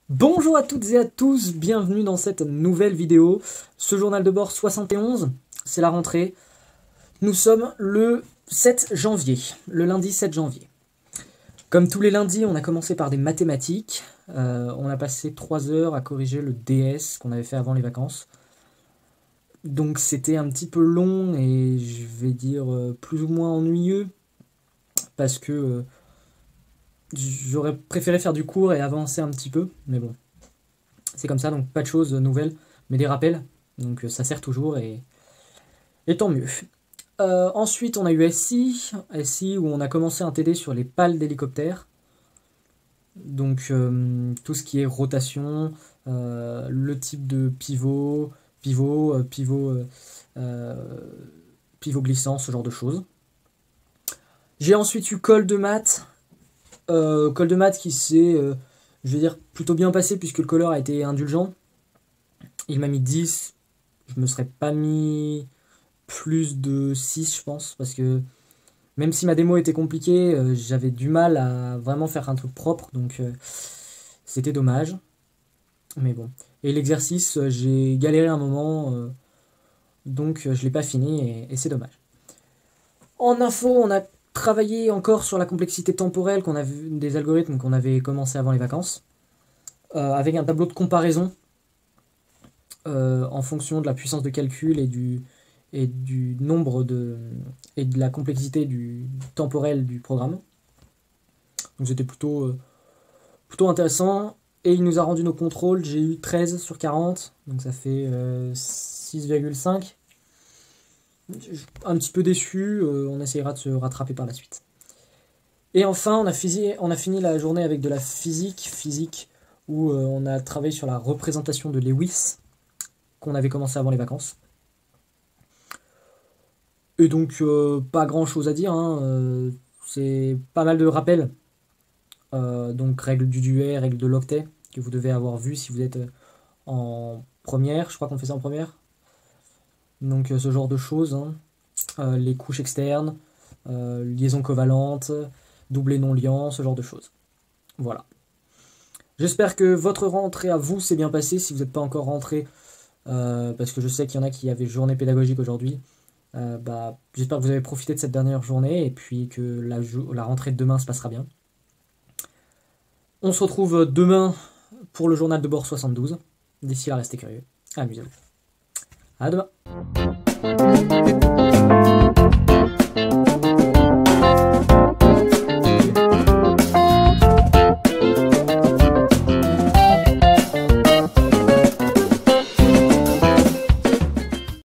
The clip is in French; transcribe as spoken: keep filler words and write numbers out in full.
Bonjour à toutes et à tous, bienvenue dans cette nouvelle vidéo. Ce journal de bord soixante et onze, c'est la rentrée. Nous sommes le sept janvier, le lundi sept janvier. Comme tous les lundis, on a commencé par des mathématiques. Euh, on a passé trois heures à corriger le D S qu'on avait fait avant les vacances. Donc c'était un petit peu long et je vais dire euh, plus ou moins ennuyeux. Parce que euh, j'aurais préféré faire du cours et avancer un petit peu. Mais bon, c'est comme ça, donc pas de choses nouvelles, mais des rappels. Donc ça sert toujours et, et tant mieux. Euh, ensuite, on a eu S I, S I où on a commencé un T D sur les pales d'hélicoptère. Donc euh, tout ce qui est rotation, euh, le type de pivot, pivot, euh, pivot, euh, euh, pivot glissant, ce genre de choses. J'ai ensuite eu colle de maths, euh, colle de maths qui s'est, euh, je vais dire, plutôt bien passé puisque le colleur a été indulgent. Il m'a mis dix, je me serais pas mis plus de six, je pense, parce que même si ma démo était compliquée, euh, j'avais du mal à vraiment faire un truc propre, donc euh, c'était dommage. Mais bon. Et l'exercice, euh, j'ai galéré un moment, euh, donc euh, je l'ai pas fini et, et c'est dommage. En info, on a travaillé encore sur la complexité temporelle qu'on a vu, des algorithmes qu'on avait commencé avant les vacances, euh, avec un tableau de comparaison euh, en fonction de la puissance de calcul et du, et du nombre de et de la complexité du temporel du programme. Donc c'était plutôt, euh, plutôt intéressant. Et il nous a rendu nos contrôles. J'ai eu treize sur quarante, donc ça fait euh, six virgule cinq. Un petit peu déçu, euh, on essayera de se rattraper par la suite. Et enfin, on a, fini, on a fini la journée avec de la physique, physique où euh, on a travaillé sur la représentation de Lewis, qu'on avait commencé avant les vacances. Et donc, euh, pas grand chose à dire, hein. euh, c'est pas mal de rappels. Euh, donc, règle du duet, règle de l'octet, que vous devez avoir vu si vous êtes en première. Je crois qu'on fait ça en première. Donc, euh, ce genre de choses. Hein. Euh, les couches externes, euh, liaison covalente, doublé non liant, ce genre de choses. Voilà. J'espère que votre rentrée à vous s'est bien passée. Si vous n'êtes pas encore rentré, euh, parce que je sais qu'il y en a qui avaient journée pédagogique aujourd'hui. Euh, bah, j'espère que vous avez profité de cette dernière journée et puis que la, la rentrée de demain se passera bien. On se retrouve demain pour le journal de bord soixante-douze. D'ici là, restez curieux. Amusez-vous. À demain.